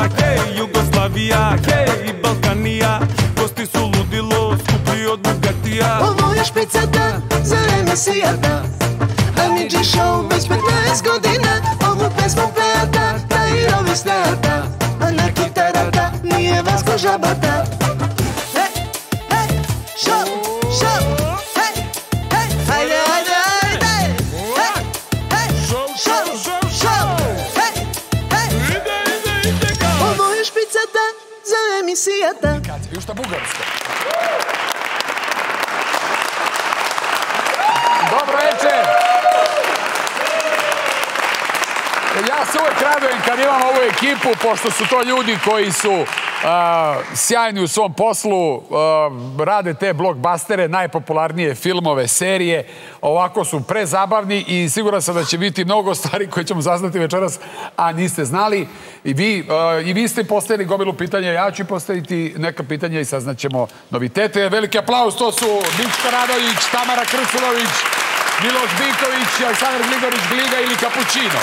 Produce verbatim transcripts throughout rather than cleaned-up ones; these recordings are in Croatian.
hej, Jugoslavija, hej, Balkanija, gosti su ludilo, skuplji od Bugatija. Ovo je špicata za emisijata, Amidži show već petnaest godina. Ovu pesmu pevata, da i ovi stajata, a na kitarata nije Vasko Žabata. Hej, hej, show, show, hej, hej, hajde, hajde, hajde. Hej, hej, show, show, hej, hej. Ovo je špicata za emisijata. Južna Bugarska. Dobro večer! Ja se uvijek radujem kad imam ovu ekipu, pošto su to ljudi koji su uh, sjajni u svom poslu, uh, rade te blockbustere, najpopularnije filmove, serije, ovako su prezabavni i siguran sam da će biti mnogo stvari koje ćemo saznati večeras, a niste znali. I vi, uh, i vi ste postavili gomilu pitanja, ja ću postaviti neka pitanja i saznaćemo novitete. Veliki aplauz, to su Mička Radović, Tamara Krculović, Miloš Biković, Aleksandar Gligorić, Gliga ili Kapućino.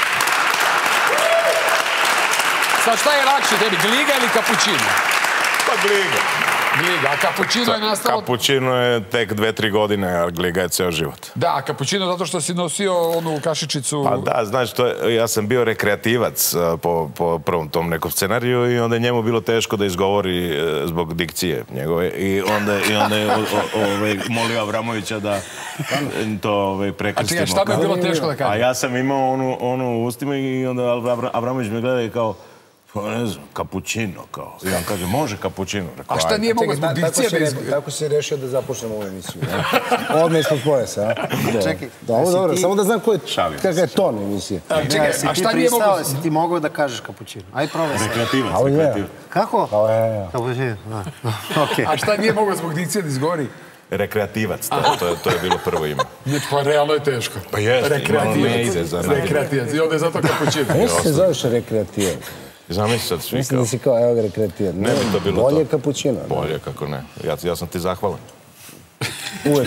Sad šta je lakše tebi, Gliga ili Kapućino? Pa Gliga. Gliga, a Kapućino je nastao... Kapućino je tek dve, tri godine, a Gliga je ceo život. Da, a Kapućino zato što si nosio onu kašičicu... Pa da, znaš, to je, ja sam bio rekreativac po, po prvom tom nekom scenariju i onda je njemu bilo teško da izgovori zbog dikcije njegove i onda, i onda je o, o, ovaj, molio Avramovića da to ovaj, prekrstimo. A čekaj, šta bi je bilo teško da kaže? A ja sam imao onu, onu u ustima i onda Avramović me gleda i kao... Pa ne znam, Kapućino, kao. I on kaže, može Kapućino. A šta nije mogo zbog dikcije? Tako si rešio da započnemo ovu emisiju. Odmah ispod pojasa, a? Čekaj. Dobro, dobro, samo da znam kakav je ton emisije. Čekaj, a šta nije mogo... Si ti mogao da kažeš Kapućino? Ajde, probaj se. Rekreativac, rekreativac. Kako? Kapućino. A šta nije mogo zbog dikcije da izgovori? Rekreativac, to je bilo prvo ime. Pa realno je teško. Pa jeste, imamo me ide za nami. Rekreativac, i onda je zato Kapućino. A jesi se zoveš rekreativac? Znam si sad svi kao... Mislim da si kao, evo ga rekreativac. Ne bi to bilo to. Bolje Kapućino. Bolje, kako ne. Ja sam ti zahvalan. Uvijek.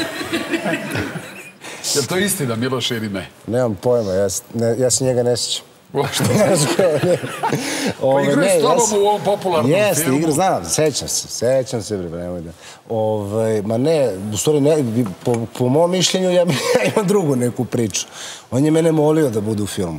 Je li to istina, Miloš, ili ne? Nemam pojma, ja se njega ne sjećam. Uopšte? Pa igraju s tobom u ovom popularnom filmu. Jeste, igra, znam, sećam se, sećam se, bre, nemoj da. Ma ne, u stvari, po mom mišljenju, ja imam drugu neku priču. On je mene molio da bude u filmu.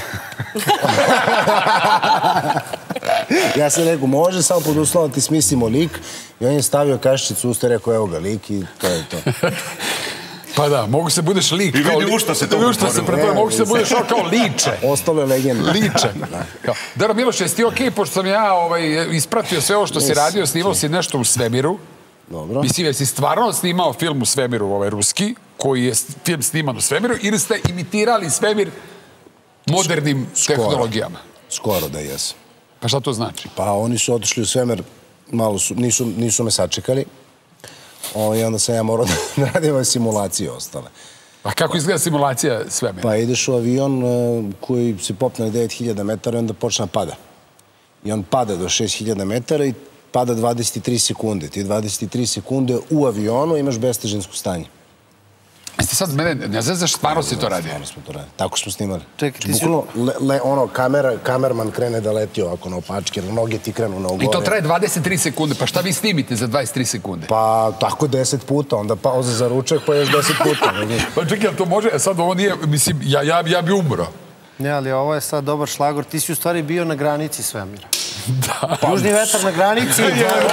Ja sam rekao, može, samo pod uslovom ti smislimo lik i on je stavio kašičicu u usta i rekao, evo ga lik i to je to. Pa da, mogu se budeš lik. I vidi u šta se to pretvorio. Mogu se budeš kao liče. Ostalo je legenda. Liče. Dara Miloš, jesi ti okej, pošto sam ja ispratio sve ovo što si radio, snimao si nešto u svemiru. Dobro. Mislim, jesi stvarno snimao film u svemiru, ovaj ruski, koji je film sniman u svemiru, ili ste imitirali svemir modernim tehnologijama? Skoro da jesam. Pa šta to znači? Pa oni su otišli u svemir, malo su, nisu me sačekali. I onda sam ja morao da radim simulacije ostale. A kako izgleda simulacija svemira? Pa ideš u avion koji se popne na devet hiljada metara i onda počne da pada. I on pada do šest hiljada metara i pada dvadeset tri sekunde. Ti dvadeset tri sekunde u avionu imaš bestežinsko stanje. Jeste sad mene, ne znam zašto stvarno si to radio? Stvarno smo to radili. Tako smo snimali. Čekaj, ti si... Bukvalno, ono, kamerman krene da leti ovako na opačke, jer noge ti krenu na ogore. I to traje dvadeset tri sekunde. Pa šta vi snimite za dvadeset tri sekunde? Pa, tako deset puta. Onda pauza za ručak, pa još deset puta. Pa čekaj, ali to može? Sad ovo nije, mislim, ja bi umro. Ne, ali ovo je sad dobar šlagor. Ti si u stvari bio na granici svemira. Da. Južni vetar na granici.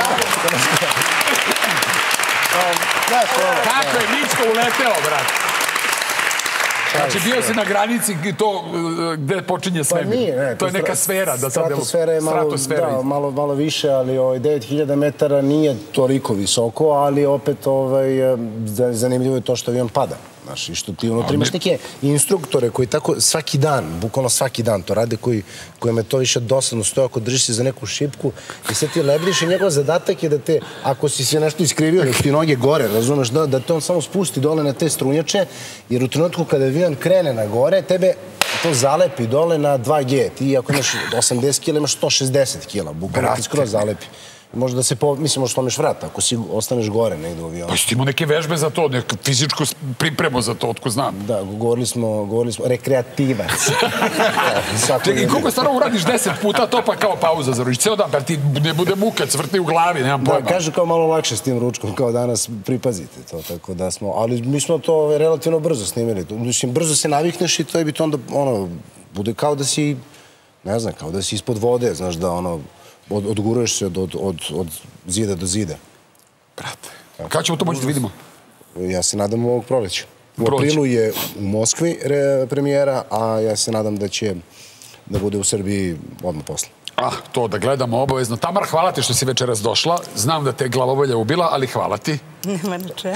Kako je Mičko uleteo, brat? Znači, bio si na granici gde počinje svemir. Pa nije, ne. To je neka sfera. Stratosfera je malo više, ali devet hiljada metara nije toliko visoko, ali opet zanimljivo je to što avion pada. Znaš, i što ti unutra imaš neke instruktore koji tako svaki dan, bukvalno svaki dan to rade, kojima je to više dosadno stoje ako držiš se za neku šipku i sad ti lebdiš i njegov zadatak je da te, ako si se nešto iskrivio, da ti noge gore, razumeš, da te on samo spusti dole na te strunjače, jer u trenutku kada avion krene na gore, tebe to zalepi dole na dva G. Ti ako imaš osamdeset kila, imaš sto šezdeset kila, bukvalno ti skroz zalepi. Možda da se, mislim, možda slomeš vrat, ako si ostaneš gore negdje u avionu. Pa si ti imao neke vežbe za to, neku fizičku pripremu za to, otko znam. Da, govorili smo, govorili smo, rekreativac. Čekaj, koliko stvarno uradiš deset puta to pa kao pauza za ruč? Ceo dan, pa ti ne bude muka, cvrti u glavi, nemam pojma. Da, kažu kao malo lakše s tim ručkom, kao danas pripazite to, tako da smo, ali mi smo to relativno brzo snimili. Mislim, brzo se navikneš i to je bi to onda, ono, bude kao da si, ne znam, kao da si ispod vode, znaš, da ono, odguruješ se od zida do zida. Brate, kada ćemo to moći da vidimo? Ja se nadam ovog proleća. U aprilu je u Moskvi premijera, a ja se nadam da će da bude u Srbiji odmah posle. Ah, to da gledamo obavezno. Tamara, hvala ti što si večeras došla. Znam da te je glavobolja ubila, ali hvala ti. Nema na čemu.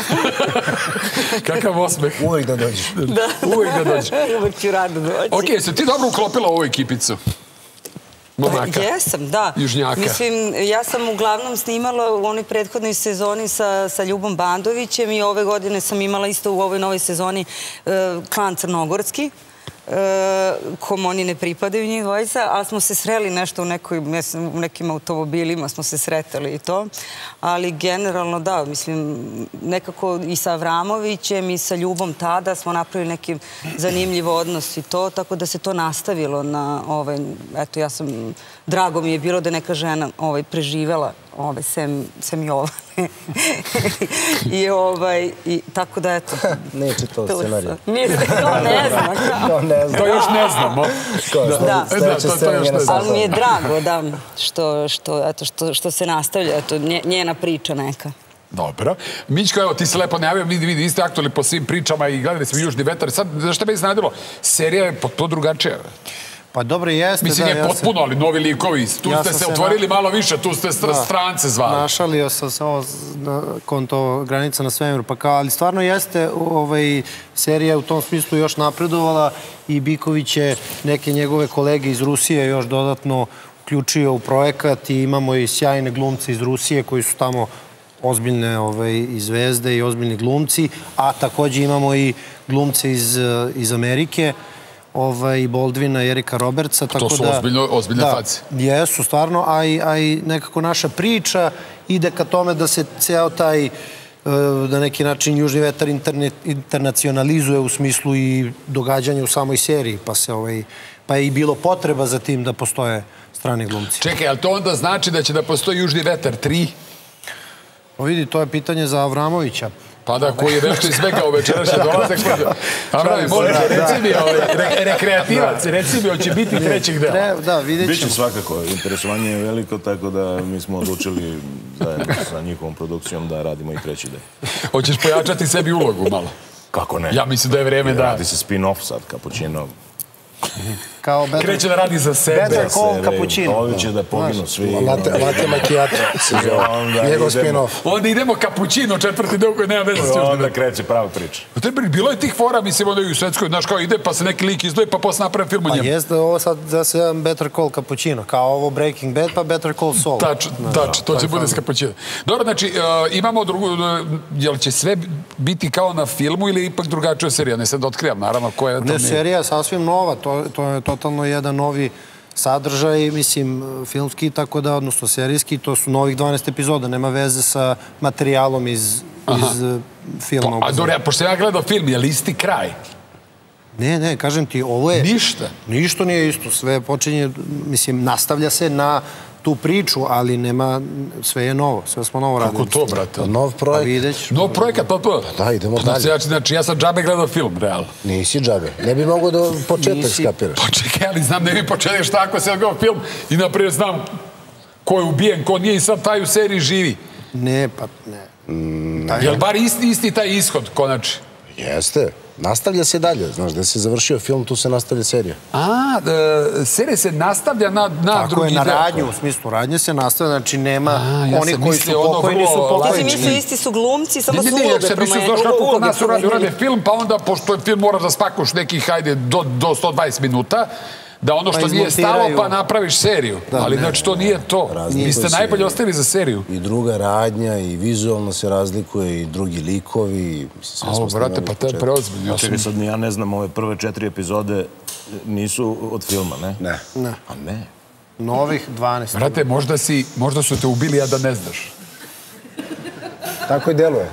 Kakav osmeh. Uvijek da dođeš. Uvijek da dođeš. Uvijek ću rado doći. Ok, si ti dobro uklopila ovu ekipicu? Pa jesam, da. Južnjaka. Mislim, ja sam uglavnom snimala u onoj prethodnoj sezoni sa Ljubom Bandovićem i ove godine sam imala isto u ovoj novoj sezoni Klan Crnogorski, kom oni ne pripadaju njih dvojica, ali smo se sreli nešto u nekim automobilima, smo se sretali i to. Ali generalno da, mislim, nekako i sa Avramovićem i sa Ljubom tada smo napravili neki zanimljiv odnos i to, tako da se to nastavilo na ovaj, eto, ja sam, drago mi je bilo da neka žena preživela sem Jovane. I ovaj, tako da eto... Neće to scenariju. To ne znam. To ne znam. To još ne znamo. Da, ali mi je drago da što se nastavlja, eto, njena priča neka. Dobro. Mićko, evo, ti se lepo najavio, vidi, vidi, vi ste aktualni po svim pričama i gledali smo Južni vetar. Sad, znaš šta me iznadilo? Serija je potpuno drugačija. Pa dobro, jeste. Mislim, je potpuno, ali novi likovi. Tu ste se otvorili malo više, tu ste strance zvali. Našalio sam se ovo konto Granica na svemiru, pa kao, ali stvarno jeste, serija u tom smislu još napredovala i Biković je neke njegove kolege iz Rusije još dodatno uključio u projekat i imamo i sjajne glumce iz Rusije koji su tamo ozbiljne i zvezde i ozbiljni glumci, a također imamo i glumce iz Amerike, i Baldwina i Erika Robertsa. To su ozbiljne faci. Jesu, stvarno, a i nekako naša priča ide ka tome da se ceo taj, na neki način, Južni vetar internacionalizuje u smislu i događanja u samoj seriji, pa je i bilo potreba za tim da postoje strani glumci. Čekaj, ali to onda znači da će da postoji Južni vetar tri? Pa vidi, to je pitanje za Avramovića. Pa da, koji je nešto izbegao večerašnji dolazak. Avrami, molim, reci mi, rekreativac, reci mi, hoće biti trećeg dela. Da, vidjet ćemo. Biće svakako, interesovanje je veliko, tako da mi smo odlučili zajedno sa njihovom produkcijom da radimo i treći del. Hoćeš pojačati sebi ulogu malo? Kako ne? Ja mislim da je vreme da... Radi se spin-off sad, Cappuccino. Kreće da radi za sebe. Better Call Cappuccino. Ovi će da poginu svi. Latte macchiato. Njegov spin-off. Onda idemo Cappuccino, četvrti deo koji nema veze s Južnim. Onda kreće prava priča. Bilo je tih fora, mislim, onda i u svetskoj, znaš, kao ide pa se neki lik izdvoji pa posle napravim film o njemu. Pa jeste ovo sad da se jedan Better Call Cappuccino, kao ovo Breaking Bad pa Better Call Saul. Tač, tač, to će bude s Cappuccino. Dobro, znači, imamo drugu, jel će sve biti kao na filmu ili ipak drugačija serija? Ne sad da otkrivam, naravno, koja je to... Ne, serija je sasvim nova, to je totalno jedan novi sadržaj, mislim, filmski, tako da, odnosno serijski, to su novih dvanaest epizoda, nema veze sa materijalom iz filma. A dobro, pošto ja gledao film, je li isti kraj? Ne, ne, kažem ti, ovo je... Ništa? Ništa nije isto, sve počinje, mislim, nastavlja se na tu priču, ali nema, sve je novo, sve smo novo radili. Kako to, brate? Nov projekt. Nov projekat, pa pa? Da, idemo dalje. Znači, ja sam džabe gledao film, realno. Nisi džabe. Ne bi mogo da početak skapiraš. Pa čekaj, ali znam, ne bi početak šta ako se gledao film i naprijed znam ko je ubijen, ko nije i sad taj u seriji živi. Ne, pa ne. Je li bar isti taj ishod, konači? Jeste. Nastavlja se dalje, znaš, da se završio film, tu se nastavlja serija. A, serija se nastavlja na drugi deo. Tako je, na radnju, u smislu radnje se nastavlja, znači nema oni koji su pokojni su pokojni. Ti si mislio isti su glumci, samo su uloge promenili. Ne, ne, ne, mislio, znaš kako kod nas urade film, pa onda, pošto je film moraš da spakuš nekih, hajde, do sto dvadeset minuta, da ono što nije stalo pa napraviš seriju. Ali znači to nije to. Vi ste najbolje ostavili za seriju. I druga radnja, i vizualno se razlikuje, i drugi likovi. Ovo, brate, pa to je preozbiljno. Čekaj, sad ja ne znam, ove prve četiri epizode nisu od filma, ne? Ne. A ne? Novih dvanaest. Brate, možda, si, možda su te ubili, a da ne znaš. Tako i deluje.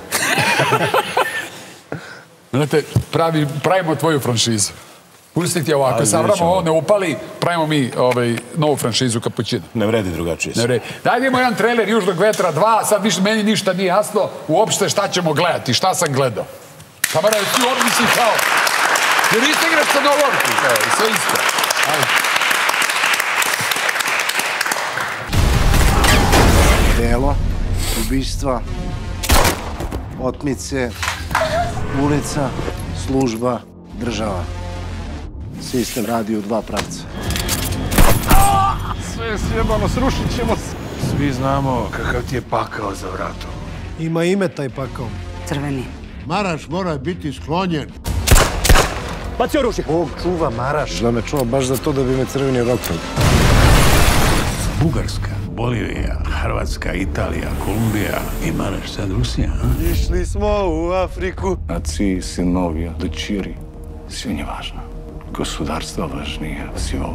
Znate, pravi, pravimo tvoju franšizu. Pustiti ovako, sa Avramom ovo ne upali, pravimo mi ovaj, novu franšizu Kapućina. Ne vredi drugačije. Ne vredi. Daj idemo jedan trailer Južnog vetra dva, sad više meni ništa nije jasno, uopšte šta ćemo gledati, šta sam gledao. Kamara, ti ovdje si kao... Jer niste igraš sa Novorki, sve isto. Ajde. Delo, ubistva, otmice, ulica, služba, država. Sistem radi u dva pravca. Sve je sjebano, srušit ćemo se. Svi znamo kakav ti je pakao za vratom. Ima ime taj pakao. Crveni. Maraš mora biti sklonjen. Baci oružje. Bog čuva Maraš. Da me čuva baš za to da bi me crveni rokao. Bugarska, Bolivija, Hrvatska, Italija, Kolumbija i Maraš sad Rusija, a? Išli smo u Afriku. Отцы, сыновья, дочери. Все не важно. Государство важнее всего.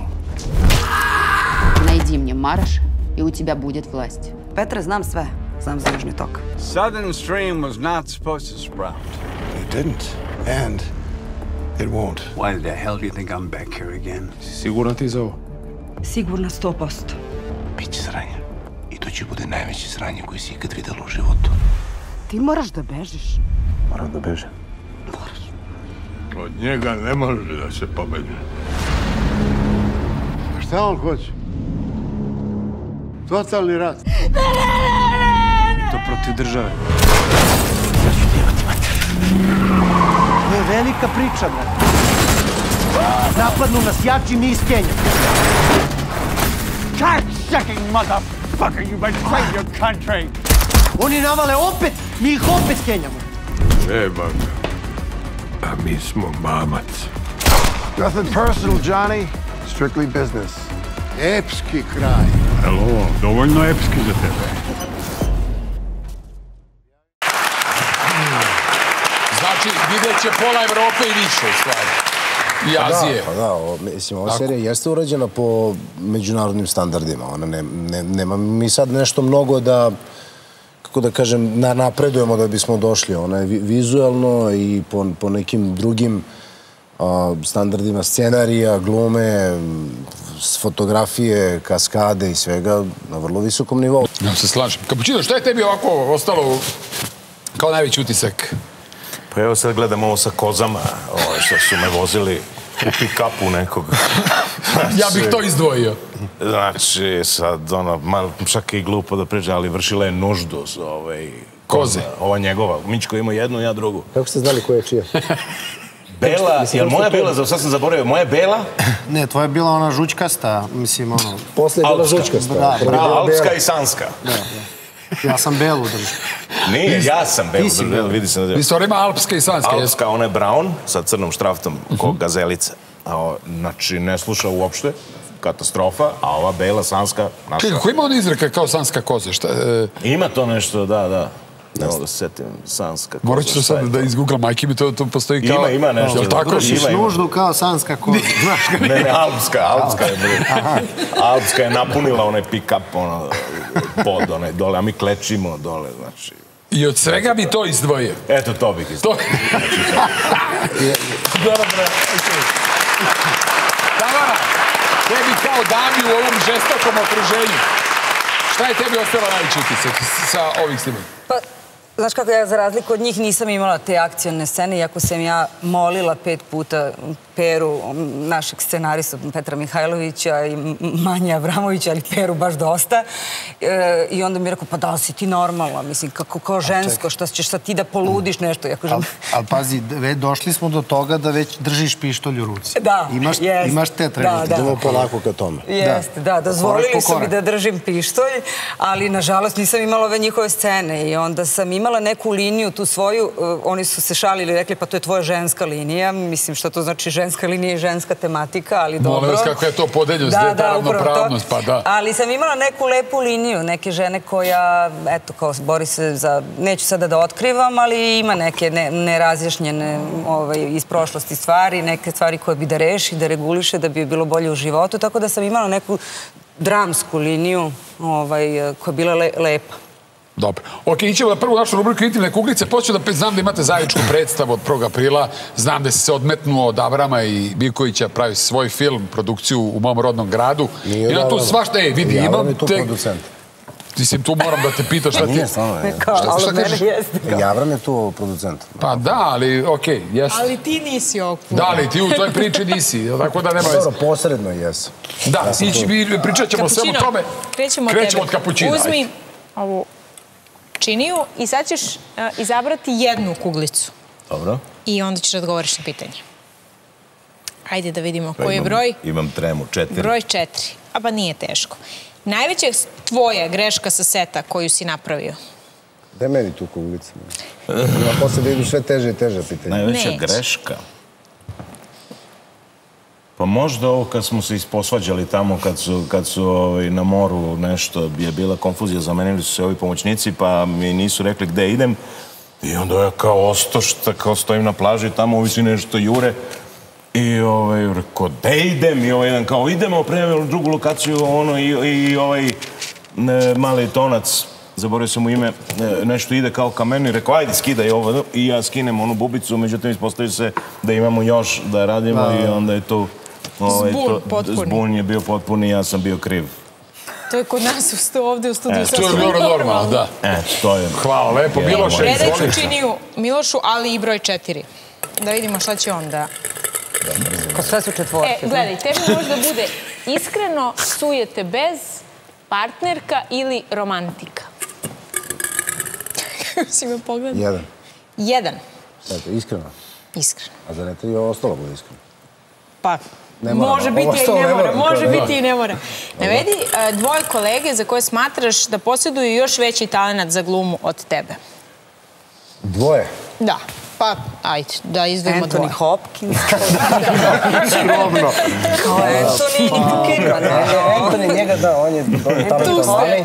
Найди мне Мараша, и у тебя будет власть. Petra, znam sve. Znam za Južni tok. Southern Stream was not supposed to sprout. It didn't. And it won't. Why the hell do you think I'm back here again? Sigurno ti za ovo? Sigurna sto posto. Biće sranje. I to će bude najveće sranje koje si ikad videla u životu. Ti moraš da bežiš. Moram da bežem. Moraš. Od njega ne može da se pobedi. Šta on hoće? Totalni rat. To protiv države. Ja ću djevati mater. To je velika priča, brate. Napadnu nas jači mi iz Kenja. Cock-sucking motherfucker, you betrayed your country! Oni navale opet, mi ih opet Kenjamo. Treba ga. A mi smo mamac. Nothing personal, Johnny. Strictly business. Epski kraj. Hello, dovoljno epski za tebe. Znači, vidjet će pola Evrope i više, u stvari. I Azije. Pa da, o, mislim, ova serija jeste urađena po međunarodnim standardima. Ona ne, ne, nema mi sad nešto mnogo da, kako da kažem, na, napredujemo da bismo došli. Ona je vi, vizualno i po, po nekim drugim a, standardima scenarija, glume, fotografije, kaskade i svega na vrlo visokom nivou. Ja se slažem. Kapućino, šta je tebi ovako ostalo kao najveći utisak? Pa evo sad gledam ovo sa kozama, ovo što su me vozili u pick-upu nekog. Znači, ja bih to izdvojio. Znači, sad, ono, malo čak i glupo da priđe, ali vršila je nuždu ovaj, koze. Ova njegova. Mičko ima jednu, ja drugu. Kako ste znali koja je čija? Bela, jel moja Bela, sad sam zaboravio, moja Bela? Ne, tvoja je bila ona žučkasta, mislim, ono... Posle je bila žučkasta. Da, bravo, alpska i sanska. Da, da. Ja sam Belu držao. Nije, ja sam Belu držao, vidi se. Vi stvari ima alpska i sanska. Alpska, ona je brown, sa crnom štraftom, ko gazelica. Znači, ne sluša uopšte, katastrofa, a ova Bela, sanska, naša. Čekaj, kako ima on izreka kao sanska koza? Ima to nešto, da, da. Ne mogu da se setim, sanska koza. Morat ću to sad da izgooglam, majke mi to postoji kao... Ima, ima nešto. Vršiš nuždu kao sanska koza. Ne, ne, alpska, alpska je. Alpska je napunila onaj pick-up, ono, pod onaj dole, a mi klečimo dole, znači... I od svega bi to izdvojio? Eto, to bih izdvojio. Dobro, bre. Tamara, tebi kao dami u ovom žestokom okruženju, šta je tebi ostalo najveći utisak sa ovih snimanja? Pa, znaš kako, ja za razliku od njih nisam imala te akcijne scene, iako sam ja molila pet puta Peru, našeg scenarista Petra Mihajlovića i Manja Avramovića, ali Peru baš dosta. E, I onda mi je rekao, pa da li si ti normalna? Mislim, kako kao žensko, šta ćeš sad ti da poludiš nešto? Ja kažem... Ali pazi, već došli smo do toga da već držiš pištolj u ruci. Da, imaš, jest. Imaš te trenutke. Da, da. Idemo polako ka tome. Jeste, da, dozvolili su mi da držim pištolj, ali nažalost nisam imala ove njihove scene i onda sam imala neku liniju, tu svoju, oni su se šalili i rekli, pa to je tvoja ženska linija, mislim što to znači ženska linija i ženska tematika, ali dobro. Molim vas kako je to podeljenost, gdje je ta ravnopravnost, pa da. Ali sam imala neku lepu liniju, neke žene koja, eto, kao bori se za, neću sada da otkrivam, ali ima neke nerazjašnjene iz prošlosti stvari, neke stvari koje bi da reši, da reguliše, da bi bilo bolje u životu, tako da sam imala neku dramsku liniju koja je bila lepa. Dobro. Ok, ićemo na prvu našu rubriku Intimne kuglice. Počeo da znam da imate zajedničku predstavu od prvog aprila. Znam da si se odmetnuo od Avrama i Bikovića, pravi svoj film, produkciju u mom rodnom gradu. Nije I na tu svašta, ej, vidi, imam... Javram je tu producent. Mislim, tu moram da te pitaš šta ti... Nije, stvarno je. Šta kažeš? Javram je tu producent. Pa da, ali okej, jesi. Ali ti nisi ovdje. Da, ali ti u toj priči nisi, tako da nema... Dobro, posredno jesam. Da, pričat ćemo sve o tome. Krećemo od tebe. Krećemo od kapućina. Uzmi ovu činiju i sad ćeš izabrati jednu kuglicu. Dobro. I onda ćeš odgovoriš na pitanje. Ajde da vidimo koji je broj. Imam tremu, četiri. Broj četiri. A pa nije teško. Najveća tvoja greška sa seta koju si napravio? Gde meni tu kuglica? Ja posle da idu sve teže i teže pitanje. Najveća greška? Pa možda ovo kad smo se isposvađali tamo, kad su na moru nešto, je bila konfuzija, zamenili su se ovi pomoćnici, pa mi nisu rekli gde idem. I onda ja kao ostošta, kao stojim na plaži tamo, ovi svi nešto jure. I rekao, gde idem? I ovaj jedan kao, idemo prema drugu lokaciju, ono, i ovaj mali tonac, zaboravio sam mu ime, nešto ide kao ka meni, rekao, ajde, skidaj ovo. I ja skinem onu bubicu, međutim, ispostavio se da imamo još da radimo i onda je to... Zbun potpuni. Zbun je bio potpuni i ja sam bio kriv. To je kod nas ovdje u studiju. To je bilo normalno, da. E, to je... Hvala, lepo. Miloše, izvolite. Predaj ću činiju Milošu, ali i broj četiri. Da vidimo šta će onda... Ko sve su četvorke. E, gledaj, tebi možda bude iskreno, sujete bez, partnerka ili romantika. Kako si me pogledao? Jedan. Jedan. Eto, iskreno. Iskreno. A za ne treba ostalo bude iskreno? Pa, može biti i ne mora. Može biti i ne mora. Navedi dvoje kolege za koje smatraš da posjeduju još veći talent za glumu od tebe. Dvoje? Da. Pa, ajde, da izdvojimo dvoje. Anthony Hopkins. Skromno. Kao Anthony i Tukirman. Anthony, njega da, on je talentovani.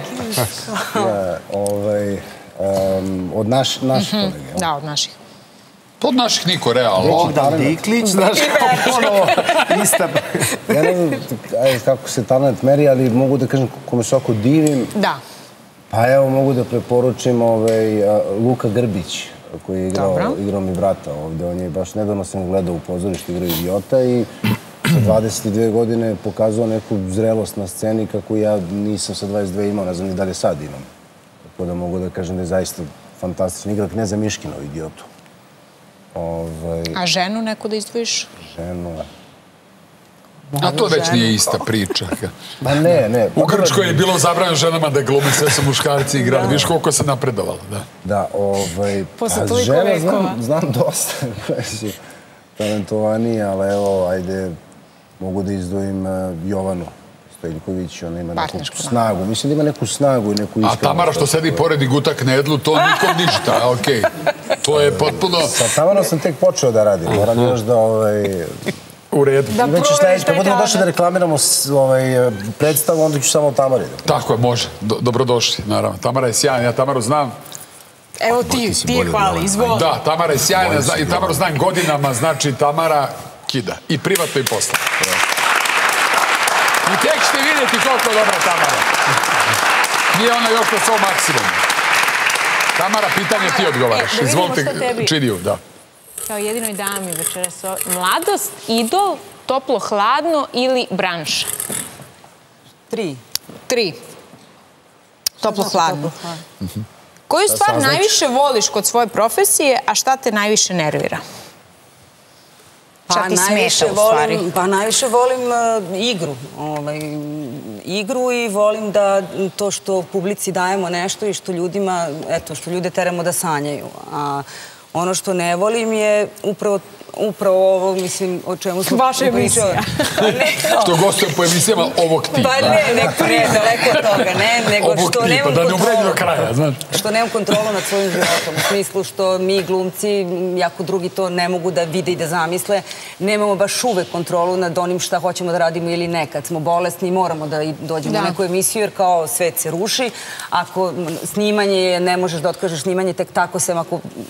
Od naših kolega. Da, od naših. Od naših niko, realno. Bogdan Diklić, znaš kao ponovo ista. Ja ne znam kako se talent meri, ali mogu da kažem kome se oko divim. Da. Pa evo mogu da preporučim Luka Grbić, koji je igrao mi brata ovde. On je baš nedavno sam gledao u pozorištu, igrao Idiota i sa dvadeset dve godine pokazao neku zrelost na sceni kako ja nisam sa dvadeset dve imao, ne znam ni da li sad imam. Tako da mogu da kažem da je zaista fantastičan. Igra Kneza Miškina u Idiotu. A ženu neku da izdvojiš? Ženu... A to već nije ista priča. Ma ne, ne. U Grčkoj je bilo zabranjeno ženama da glume, sve su muškarci igrali. Viš koliko se napredovalo. Da, ovaj... Posle toliko vekova. Znam dosta koje su talentovani, ali evo, ajde, mogu da izdvojim Jovanu Stojiljković, ona ima neku snagu. Mislim da ima neku snagu i neku iskrenost. A Tamara što sedi pored i guta knedlu, to nikom ništa, okej. To je potpuno... Sa Tamarom sam tek počeo da radim. Moram još da... U redu. Da proveriš taj talent. Kad budemo došli da reklamiramo predstavu, onda ću samo o Tamari. Tako je, može. Dobrodošli, naravno. Tamara je sjajna, ja Tamaru znam. Evo ti, ti je hvali, izvoli. Da, Tamara je sjajna i Tamaru znam godinama, znači Tamara kida. I privatno i posla. I tek ćete vidjeti koliko je dobra Tamara. Nije ona još na svom maksimumu. Tamara, pitanje ti odgovaraš. Izvolite, Činiju, da. Kao jedinoj dami večeras. Mladost, idol, toplo-hladno ili branša? Tri. Tri. Toplo-hladno. Koju stvar najviše voliš kod svoje profesije, a šta te najviše nervira? Šta ti smeta u stvari? Pa najviše volim igru. Igru i volim da to što publici dajemo nešto i što ljudima, eto, što ljude teramo da sanjaju. A ono što ne volim je upravo upravo ovo, mislim, o čemu smo... Vaša emisija. Što gostujem po emisijama ovog tipa. Pa ne, neko nije daleko od toga, ne, nego što nemam kontrolu. Da ne umređu do kraja, znaš. Što nemam kontrolu nad svojim životom, u smislu što mi glumci, jako drugi to ne mogu da vide i da zamisle, nemamo baš uvek kontrolu nad onim šta hoćemo da radimo ili ne. Kad smo bolesni, moramo da dođemo u neku emisiju, jer kao svet se ruši. Ako snimanje, ne možeš da otkažeš snimanje tek tako sem ako ti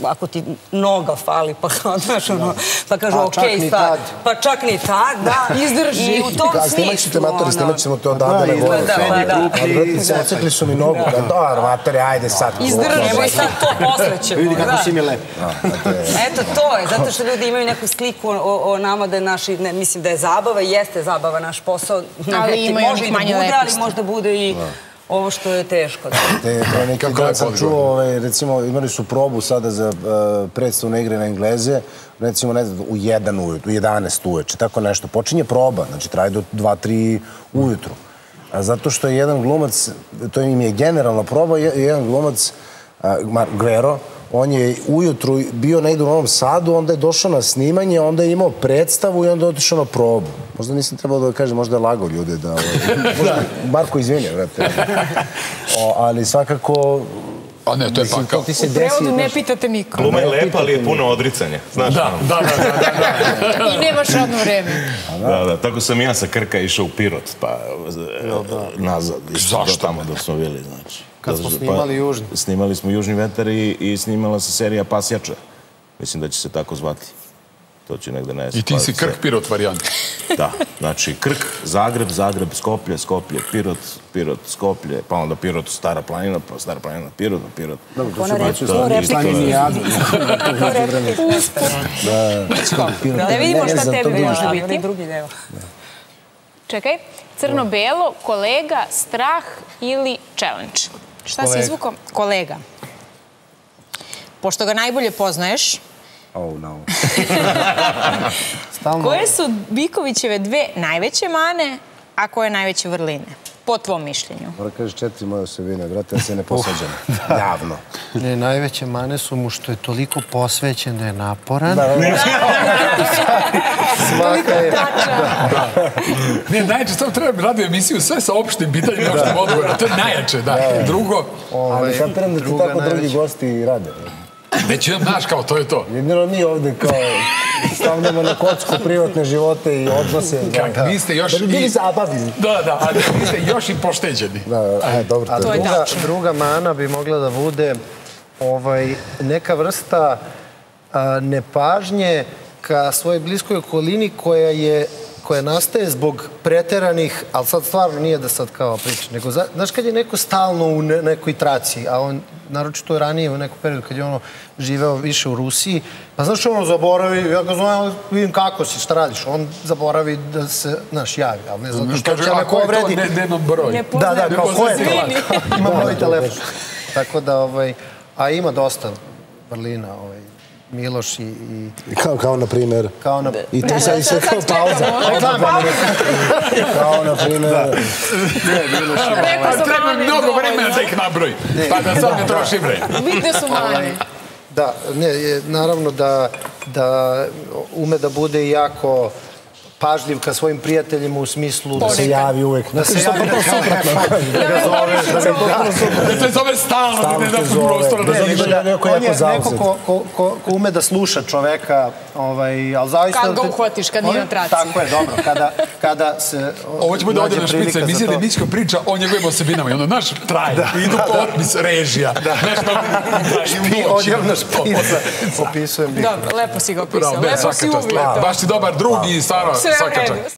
noga fali, pa kao, znaš, ono, pa kažu, okej, sad, pa čak ni tad, da, izdrži. I u tom smislu, snimat ćete matori, snimat ćemo to odavde na gore. Da, da, Ocekli su mi nogu, da, matori, ajde sad. Izdrži, evo i sad to posle ćemo. Vidi kako si mi lep. Eto, to je, zato što ljudi imaju neku sliku o nama da je naš, mislim da je zabava, jeste zabava naš posao. Ali imaju onih manje leposti. Ali možda bude i ovo što je teško. Neki dan sam čuo, recimo, imali su probu sada za predstavne igre na Engleze, recimo, ne znam, u jedan ujutru, u jedanaest uveče, tako nešto. Počinje proba, znači traje do dva tri ujutru. Zato što je jedan glumac, to im je generalna proba, jedan glumac, Guerrero, on je ujutru bio negdje u Novom Sadu, onda je došao na snimanje, onda je imao predstavu i onda je otišao na probu. Možda nisam trebao da kažem, možda je lagao ljude da... Marko, izvinja, vrate. Ali svakako... A ne, to je pa kao... U prevodu ne pitate niko. Gluma je lepa, ali je puno odricanja. Da, da, da. I nemaš radno vreme. Da, da, tako sam ja sa Krka išao u Pirot, pa nazad. Zašto? Tamo dok smo bili, znači. Kad smo snimali Južni. Snimali smo Južni vetar i snimala se serija Pasjača. Mislim da će se tako zvati. To će negde na jesen. I ti si Krk Pirot varijant. Da, znači Krk, Zagreb, Zagreb, Skoplje, Skoplje, Pirot, Pirot, Skoplje, pa onda Pirot, Stara planina, pa Stara planina, Pirot, Pirot. Dobro, to će biti slanjeni jadu. Da vidimo šta tebi može biti. Čekaj, crno-belo, kolega, strah ili challenge? Šta si izvukao? Kolega. Pošto ga najbolje poznaješ... Oh, no. Koje su Bikovićeve dve najveće mane, a koje najveće vrline? Po tvom mišljenju. Mora kažeš četiri moje osobine, brate, ja se ne posveđam. Javno. Ne, najveće mane su mu što je toliko posvećen da je naporan. Svaka je... Ne, najjače, to treba raditi emisiju sve sa opštim pitanjima i opštim odgovorom. To je najjače, da. Drugo... Ali kapiram da ti tako drugi gosti rade. Već jedan naš kao, to je to. Jedino mi ovdje kao stavljamo na kocku privatne živote i odnose. Kako, vi ste još... Da bi bili zabavni. Da, da, ali vi ste još i pošteđeni. Da, dobro. To je tačno. Druga mana bi mogla da bude neka vrsta nepažnje ka svojoj bliskoj okolini koja je koja nastaje zbog preteranih, ali sad stvarno nije da sad kao priča, nego, znaš, kad je neko stalno u nekoj traci, a on, naročito ranije u nekom periodu, kad je ono živeo više u Rusiji, pa znaš, ono zaboravi, ja ga znam, vidim kako si, šta radiš, on zaboravi da se, znaš, javi, ali ne zato što će me povredi. Ako je to, nemam broj. Da, da, kao ko je to? Imam novi telefon. Tako da, a ima dosta vrlina, ovaj, Miloš i... Kao na primjer... Kao na... I ti sad i sve kao pauza. Kao na primjer... Ne, Miloš... Treba mnogo vremena da ih nabroj. Pa da sad ne troši vreme. Vidite su mane. Da, ne, naravno da ume da bude jako pažljiv ka svojim prijateljima u smislu... Da se javi uvek. Da se javi uvek. Da ga zoveš. Da te zove stalno, da ne da pun prostora. On je neko ko ume da sluša čoveka, ali zavisno... Kad ga uhvatiš, kad nije na traci. Tako je, dobro. Kada se... Ovo će bude ovdje na špice. Mislim da je Mićko priča o njegovim osobinama i ono, naš, traje. Idu potpis, režija. Odjevna špica. Opisujem Biković. Dobro, lepo si ga opisao. Lepo si uvijek. Baš si dobar drug i stvarno svaka čast.